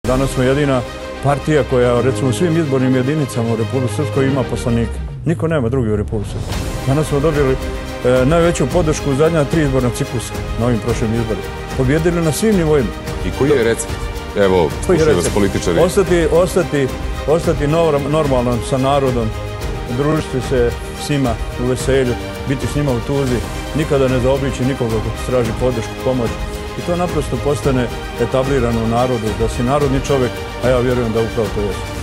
Danas smo jedina partija koja, recimo, u svim izbornim jedinicama u Republici Srpskoj ima poslanike. Niko nema drugi u Republici Srpskoj. Danas smo dobili najveću podršku u zadnja 3 izborna ciklusa na ovim prošlim izborima. Pobjedili na svim nivoima. I koji je recept? Evo, slušaju vas političari. Ostati normalno sa narodom, družiti se s njima u veselju, biti s njima u tuzi, nikada ne zaobići nikoga ko traži podršku, pomoć. I to naprosto postane etablirano u narodu, da si narodni čovjek, a ja vjerujem da upravo to jest.